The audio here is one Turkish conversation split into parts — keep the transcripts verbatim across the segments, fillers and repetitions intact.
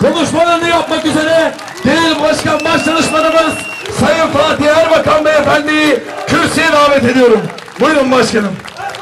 konuşmalarını yapmak üzere Genel Başkan Başdanışmanımız Sayın Fatih Erbakan Beyefendi'yi kürsüye davet ediyorum. Buyurun başkanım.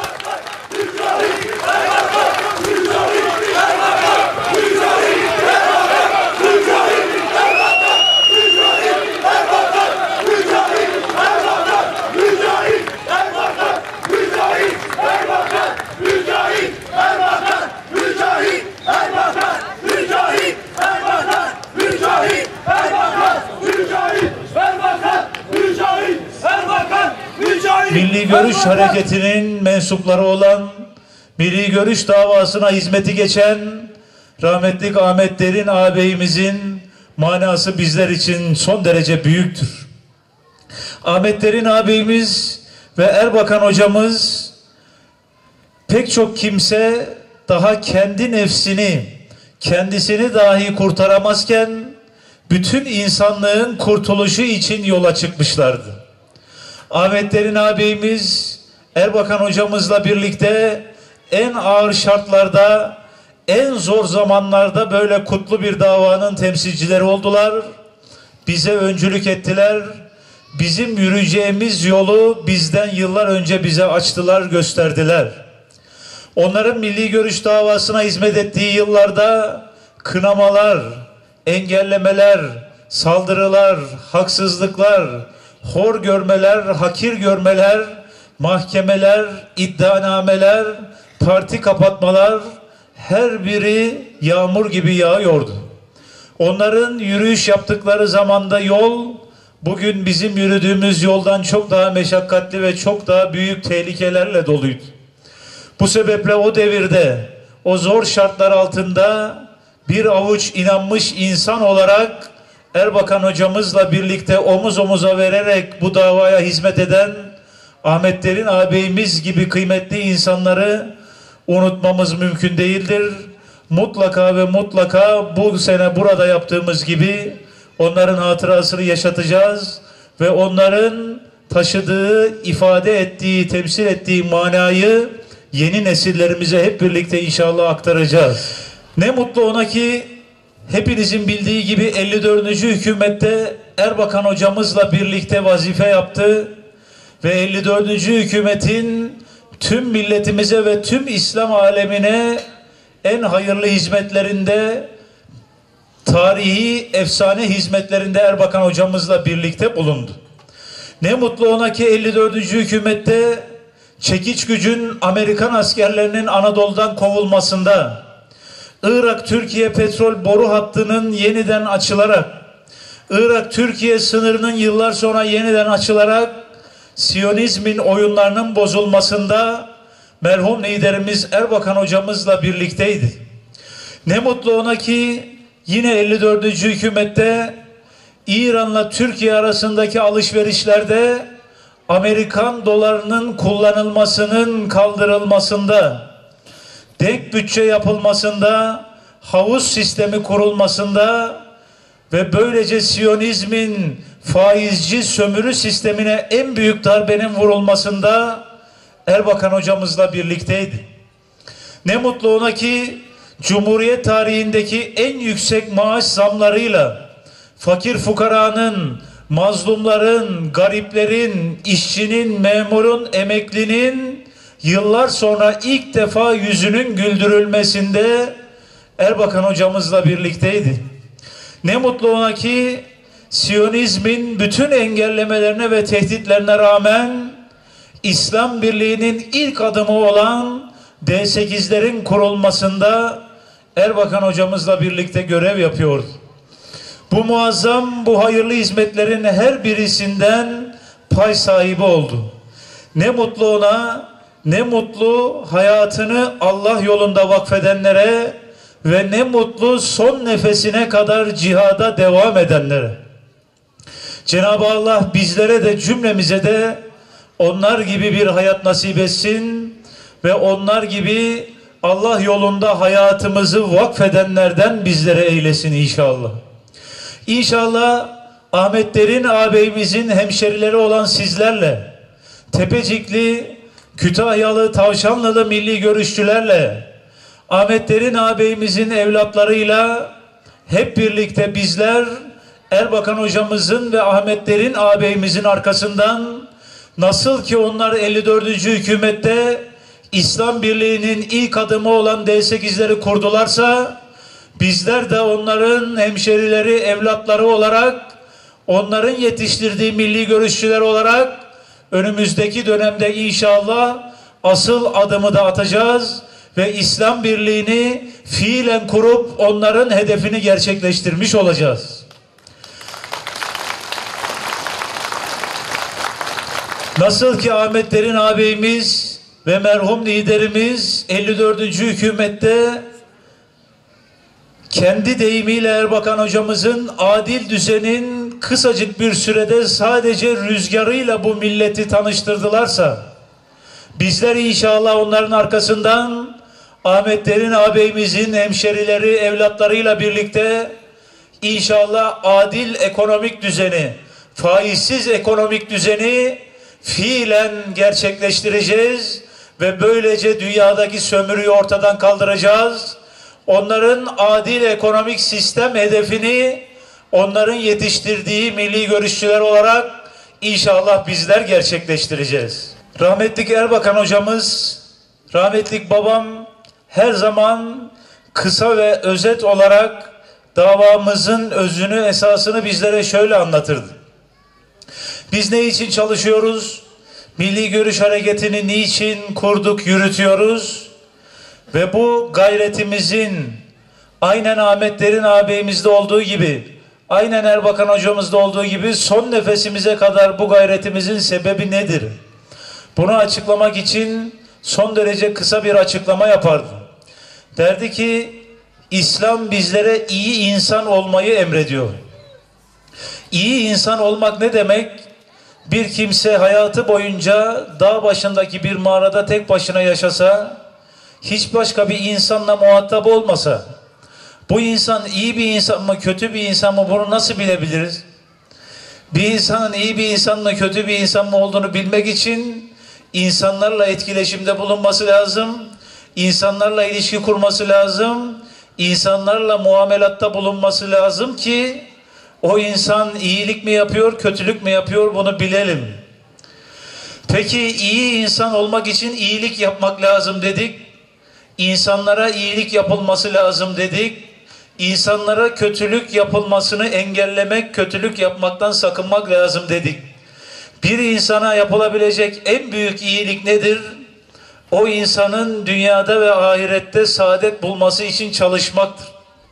Milli Görüş Hareketi'nin mensupları olan, Milli Görüş davasına hizmeti geçen rahmetli Ahmet Derin ağabeyimizin manası bizler için son derece büyüktür. Ahmet Derin ağabeyimiz ve Erbakan hocamız, pek çok kimse daha kendi nefsini, kendisini dahi kurtaramazken bütün insanlığın kurtuluşu için yola çıkmışlardı. Ahmet Derin ağabeyimiz Erbakan hocamızla birlikte en ağır şartlarda, en zor zamanlarda böyle kutlu bir davanın temsilcileri oldular. Bize öncülük ettiler. Bizim yürüyeceğimiz yolu bizden yıllar önce bize açtılar, gösterdiler. Onların milli görüş davasına hizmet ettiği yıllarda kınamalar, engellemeler, saldırılar, haksızlıklar, hor görmeler, hakir görmeler, mahkemeler, iddianameler, parti kapatmalar her biri yağmur gibi yağıyordu. Onların yürüyüş yaptıkları zamanda yol bugün bizim yürüdüğümüz yoldan çok daha meşakkatli ve çok daha büyük tehlikelerle doluydu. Bu sebeple o devirde, o zor şartlar altında bir avuç inanmış insan olarak Erbakan hocamızla birlikte omuz omuza vererek bu davaya hizmet eden Ahmet Derin ağabeyimiz gibi kıymetli insanları unutmamız mümkün değildir. Mutlaka ve mutlaka bu sene burada yaptığımız gibi onların hatırasını yaşatacağız ve onların taşıdığı, ifade ettiği, temsil ettiği manayı yeni nesillerimize hep birlikte inşallah aktaracağız. Ne mutlu ona ki hepinizin bildiği gibi elli dördüncü hükümette Erbakan hocamızla birlikte vazife yaptı ve elli dördüncü hükümetin tüm milletimize ve tüm İslam alemine en hayırlı hizmetlerinde, tarihi efsane hizmetlerinde Erbakan hocamızla birlikte bulundu. Ne mutlu ona ki elli dördüncü hükümette çekiç gücün Amerikan askerlerinin Anadolu'dan kovulmasında, Irak-Türkiye petrol boru hattının yeniden açılarak, Irak-Türkiye sınırının yıllar sonra yeniden açılarak Siyonizmin oyunlarının bozulmasında merhum liderimiz Erbakan hocamızla birlikteydi. Ne mutlu ona ki yine elli dördüncü hükümette İran'la Türkiye arasındaki alışverişlerde Amerikan dolarının kullanılmasının kaldırılmasında, denk bütçe yapılmasında, havuz sistemi kurulmasında ve böylece Siyonizmin faizci sömürü sistemine en büyük darbenin vurulmasında Erbakan hocamızla birlikteydi. Ne mutlu ona ki Cumhuriyet tarihindeki en yüksek maaş zamlarıyla fakir fukaranın, mazlumların, gariplerin, işçinin, memurun, emeklinin yıllar sonra ilk defa yüzünün güldürülmesinde Erbakan hocamızla birlikteydi. Ne mutlu ona ki Siyonizmin bütün engellemelerine ve tehditlerine rağmen İslam Birliği'nin ilk adımı olan D sekizlerin kurulmasında Erbakan hocamızla birlikte görev yapıyordu. Bu muazzam, bu hayırlı hizmetlerin her birisinden pay sahibi oldu. Ne mutlu ona, ne mutlu hayatını Allah yolunda vakfedenlere ve ne mutlu son nefesine kadar cihada devam edenlere. Cenab-ı Allah bizlere de cümlemize de onlar gibi bir hayat nasip etsin ve onlar gibi Allah yolunda hayatımızı vakfedenlerden bizlere eylesin inşallah. İnşallah Ahmet Derin ağabeyimizin hemşerileri olan sizlerle, Tepecikli, Kütahyalı, Tavşanlılı milli görüşçülerle, Ahmet Derin ağabeyimizin evlatlarıyla hep birlikte bizler Erbakan hocamızın ve Ahmetlerin ağabeyimizin arkasından, nasıl ki onlar elli dördüncü hükümette İslam Birliği'nin ilk adımı olan D sekizleri kurdularsa, bizler de onların hemşerileri, evlatları olarak, onların yetiştirdiği milli görüşçüler olarak önümüzdeki dönemde inşallah asıl adımı da atacağız ve İslam Birliği'ni fiilen kurup onların hedefini gerçekleştirmiş olacağız. Nasıl ki Ahmetlerin ağabeyimiz ve merhum liderimiz elli dördüncü hükümette kendi deyimiyle Erbakan hocamızın adil düzenin kısacık bir sürede sadece rüzgarıyla bu milleti tanıştırdılarsa, bizler inşallah onların arkasından Ahmetlerin ağabeyimizin hemşerileri, evlatlarıyla birlikte inşallah adil ekonomik düzeni, faizsiz ekonomik düzeni fiilen gerçekleştireceğiz ve böylece dünyadaki sömürüyü ortadan kaldıracağız. Onların adil ekonomik sistem hedefini onların yetiştirdiği milli görüşçüler olarak inşallah bizler gerçekleştireceğiz. Rahmetlik Erbakan hocamız, rahmetlik babam her zaman kısa ve özet olarak davamızın özünü, esasını bizlere şöyle anlatırdı. Biz ne için çalışıyoruz? Milli Görüş Hareketi'ni niçin kurduk, yürütüyoruz? Ve bu gayretimizin aynen Ahmetlerin ağabeyimizde olduğu gibi, aynen Erbakan hocamızda olduğu gibi son nefesimize kadar bu gayretimizin sebebi nedir? Bunu açıklamak için son derece kısa bir açıklama yapardı. Derdi ki, İslam bizlere iyi insan olmayı emrediyor. İyi insan olmak ne demek? Bir kimse hayatı boyunca dağ başındaki bir mağarada tek başına yaşasa, hiç başka bir insanla muhatap olmasa, bu insan iyi bir insan mı, kötü bir insan mı, bunu nasıl bilebiliriz? Bir insanın iyi bir insan mı, kötü bir insan mı olduğunu bilmek için insanlarla etkileşimde bulunması lazım, insanlarla ilişki kurması lazım, insanlarla muamelatta bulunması lazım ki o insan iyilik mi yapıyor, kötülük mü yapıyor, bunu bilelim. Peki iyi insan olmak için iyilik yapmak lazım dedik. İnsanlara iyilik yapılması lazım dedik. İnsanlara kötülük yapılmasını engellemek, kötülük yapmaktan sakınmak lazım dedik. Bir insana yapılabilecek en büyük iyilik nedir? O insanın dünyada ve ahirette saadet bulması için çalışmaktır.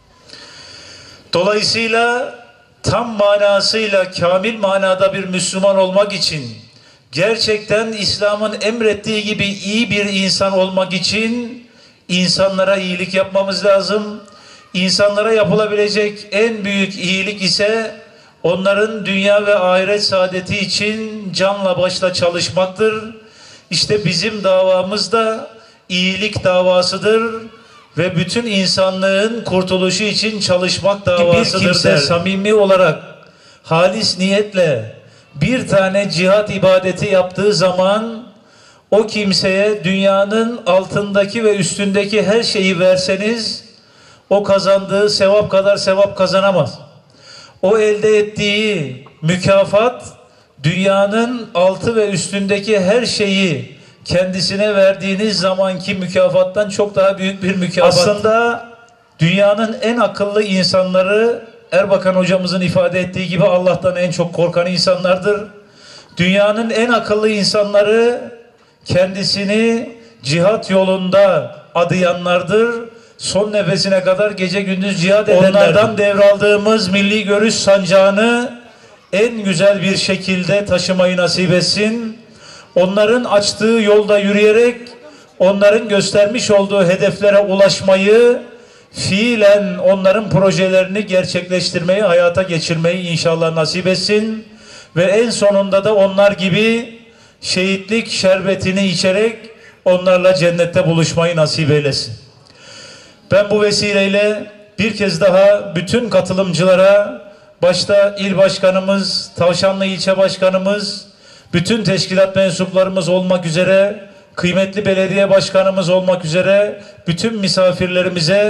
Dolayısıyla tam manasıyla, kamil manada bir Müslüman olmak için, gerçekten İslam'ın emrettiği gibi iyi bir insan olmak için insanlara iyilik yapmamız lazım. İnsanlara yapılabilecek en büyük iyilik ise onların dünya ve ahiret saadeti için canla başla çalışmaktır. İşte bizim davamız da iyilik davasıdır ve bütün insanlığın kurtuluşu için çalışmak davasıdır. Bir kimse der. Samimi olarak, halis niyetle bir tane cihat ibadeti yaptığı zaman o kimseye dünyanın altındaki ve üstündeki her şeyi verseniz o kazandığı sevap kadar sevap kazanamaz. O elde ettiği mükafat dünyanın altı ve üstündeki her şeyi kendisine verdiğiniz zamanki mükafattan çok daha büyük bir mükafat. Aslında dünyanın en akıllı insanları Erbakan hocamızın ifade ettiği gibi Allah'tan en çok korkan insanlardır. Dünyanın en akıllı insanları kendisini cihat yolunda adayanlardır. Son nefesine kadar gece gündüz cihad edenlerdir. Onlardan devraldığımız milli görüş sancağını en güzel bir şekilde taşımayı nasip etsin. Onların açtığı yolda yürüyerek onların göstermiş olduğu hedeflere ulaşmayı, fiilen onların projelerini gerçekleştirmeyi, hayata geçirmeyi inşallah nasip etsin. Ve en sonunda da onlar gibi şehitlik şerbetini içerek onlarla cennette buluşmayı nasip eylesin. Ben bu vesileyle bir kez daha bütün katılımcılara, başta il başkanımız, Tavşanlı ilçe başkanımız, bütün teşkilat mensuplarımız olmak üzere, kıymetli belediye başkanımız olmak üzere, bütün misafirlerimize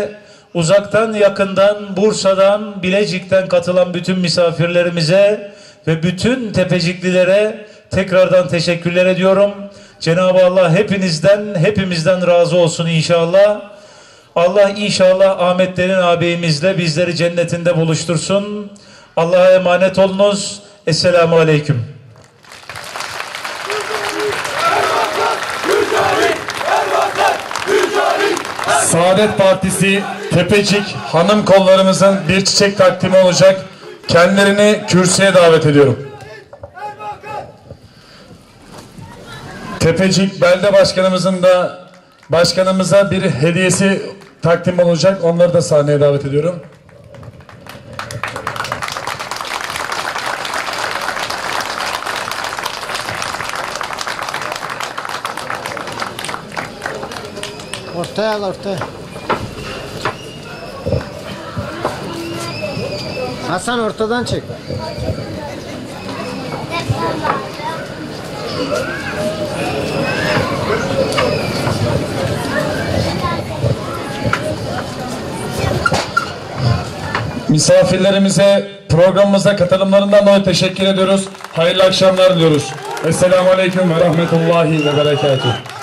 uzaktan yakından, Bursa'dan, Bilecik'ten katılan bütün misafirlerimize ve bütün Tepeciklilere tekrardan teşekkürler ediyorum. Cenab-ı Allah hepinizden, hepimizden razı olsun inşallah. Allah inşallah Ahmet Derin ağabeyimizle bizleri cennetinde buluştursun. Allah'a emanet olunuz. Esselamu Aleyküm. Saadet Partisi Tepecik hanım kollarımızın bir çiçek takdimi olacak. Kendilerini kürsüye davet ediyorum. Tepecik Belde Başkanımızın da başkanımıza bir hediyesi takdim olacak. Onları da sahneye davet ediyorum. Ortaya al, ortaya. Hasan ortadan çek. Misafirlerimize programımıza katılımlarından dolayı teşekkür ediyoruz. Hayırlı akşamlar diliyoruz. Esselamu Aleyküm ve Rahmetullahi ve Berekatuhu.